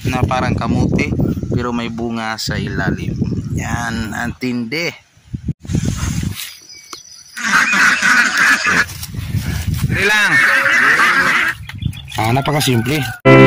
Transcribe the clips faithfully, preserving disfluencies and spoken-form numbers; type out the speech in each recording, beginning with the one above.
na parang kamuti pero may bunga sa ilalim. Yan, ang tindi. Hindi lang. Ah, napakasimple.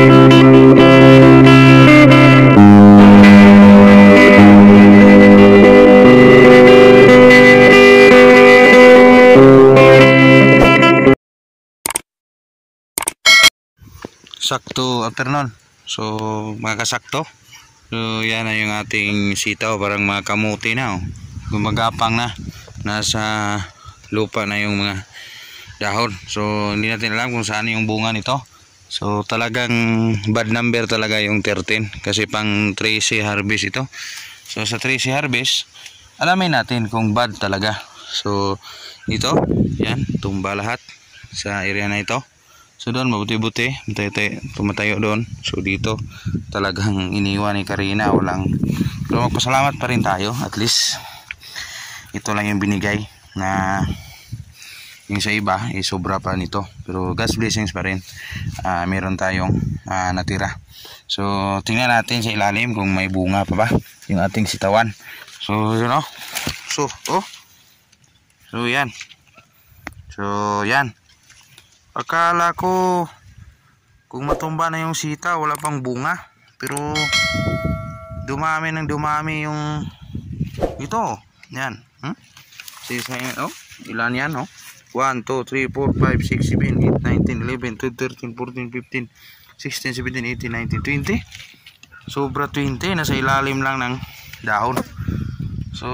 Sakto afternoon. So mga kasakto. So yan na yung ating sitaw, parang mga kamuti na, oh. Gumagapang na. Nasa lupa na yung mga dahon. So hindi natin alam kung saan yung bunga nito. So talagang bad number talaga yung thirteen kasi pang Tracy harvest ito. So sa Tracy harvest alamin natin kung bad talaga. So ito, yan, tumba lahat sa area na ito. So doon mabuti-buti, tumatayo doon. So dito talagang iniwan ni Karina, walang. Pero magpasalamat pa rin tayo, at least ito lang yung binigay, na yung sa iba eh, sobra pa nito. Pero God's blessings pa rin, uh, meron tayong uh, natira. So tingnan natin sa ilalim kung may bunga pa ba yung ating sitawan. So you know, so oh, so yan, so yan. Akala ko kung matumba na yung sita wala pang bunga, pero dumami ng dumami yung ito. Yan, hmm? Sisa yan, oh, ilan yan, oh, one, two, three, four, five, six, seven, eight, nine, ten, eleven, twelve, thirteen, fourteen, fifteen, sixteen, seventeen, eighteen, nineteen, twenty. Sobra twenty, nasa ilalim lang ng dahon. So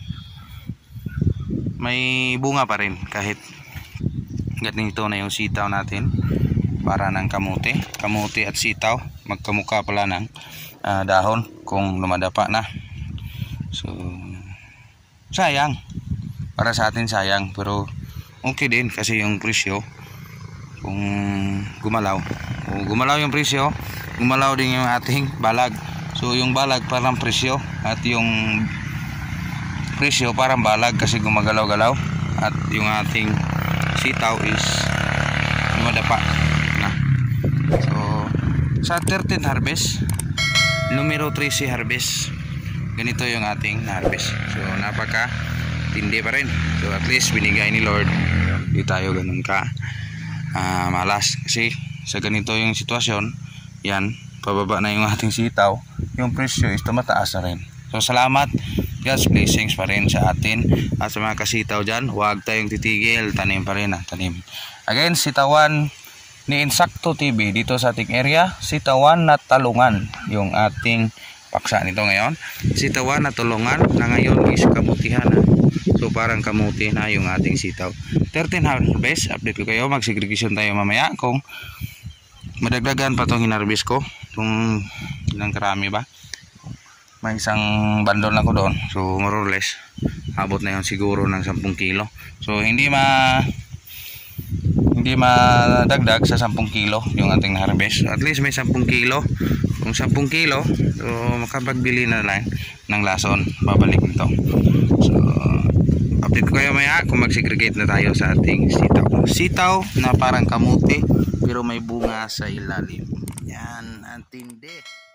may bunga pa rin kahit ganito na yung sitaw natin, para ng kamuti. Kamuti at sitaw magkamukha pala ng uh, dahon kung lumadapa na. So sayang, para sa atin sayang, pero okay din kasi yung presyo kung gumalaw, kung gumalaw yung presyo, gumalaw din yung ating balag. So yung balag parang presyo at yung presyo parang balag kasi gumagalaw-galaw, at yung ating sitaw is lumadapa na. So sa thirteen harvest, numero Tracy harvest, ganito yung ating harvest. So napaka tindi pa rin. So at least binigay ni Lord, di tayo ganun ka uh, malas, kasi sa ganito yung sitwasyon, yan, pababa na yung ating sitaw, yung presyo is tumataas na rin. So salamat, God's blessings pa rin sa atin at sa mga kasitaw dyan. Huwag tayong titigil, tanim pa rin, ah, tanim. Again, sitawan ni Insakto T V dito sa ating area, sitawan na talungan yung ating paksa nito ngayon. Sitawan na tulungan na ngayon is kamutihan na. So parang kamuti na yung ating sitaw. thirteen harvest, update ko kayo, mag-segregation tayo mamaya kung madagdagan pa itong hinarvest ko, kung ilang karami ba. May isang bandol na ko doon, so more or less abot na yun siguro ng ten kilo. So hindi ma hindi madagdag sa ten kilo yung ating harvest. At least may ten kilo. Kung ten kilo, so makapagbili na lang ng lason, babalik nito. So update ko kayo maya kung mag-segregate na tayo sa ating sitaw. Sitaw na parang kamuti pero may bunga sa ilalim. Yan, ang tindi.